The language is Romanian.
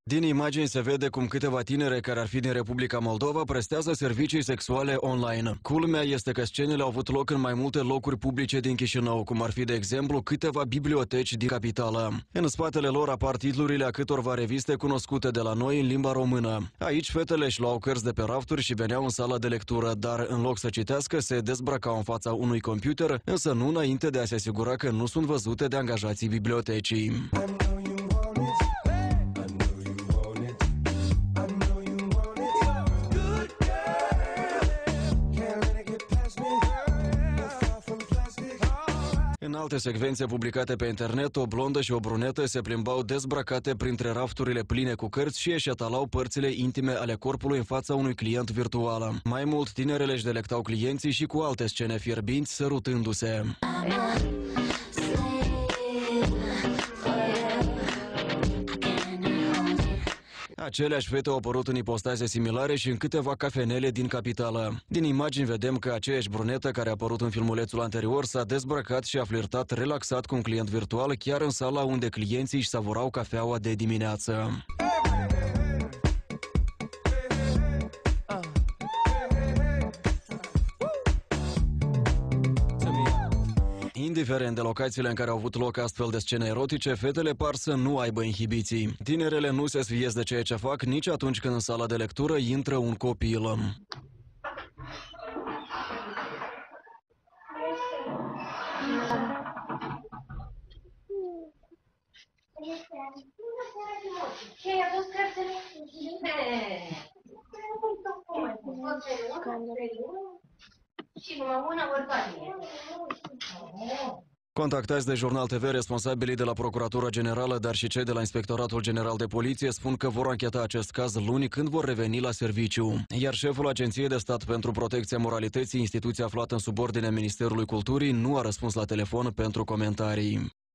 Din imagini se vede cum câteva tinere care ar fi din Republica Moldova prestează servicii sexuale online. Culmea este că scenele au avut loc în mai multe locuri publice din Chișinău, cum ar fi, de exemplu, câteva biblioteci din capitală. În spatele lor apar titlurile a câtorva reviste cunoscute de la noi în limba română. Aici fetele își luau cărți de pe rafturi și veneau în sala de lectură, dar în loc să citească, se dezbrăcau în fața unui computer, însă nu înainte de a se asigura că nu sunt văzute de angajații bibliotecii. În alte secvențe publicate pe internet, o blondă și o brunetă se plimbau dezbrăcate printre rafturile pline cu cărți și își etalau părțile intime ale corpului în fața unui client virtual. Mai mult, tinerele își delectau clienții și cu alte scene fierbinți, sărutându-se. Aceleași fete au apărut în ipostaze similare și în câteva cafenele din capitală. Din imagini vedem că aceeași brunetă care a apărut în filmulețul anterior s-a dezbrăcat și a flirtat relaxat cu un client virtual chiar în sala unde clienții își savurau cafeaua de dimineață. Indiferent de locațiile în care au avut loc astfel de scene erotice, fetele par să nu aibă inhibiții. Tinerele nu se sfiesc de ceea ce fac nici atunci când în sala de lectură intră un copil. Contactați de Jurnal TV, responsabilii de la Procuratura Generală, dar și cei de la Inspectoratul General de Poliție spun că vor ancheta acest caz luni când vor reveni la serviciu. Iar șeful Agenției de Stat pentru Protecția Moralității, instituția aflată în subordinea Ministerului Culturii, nu a răspuns la telefon pentru comentarii.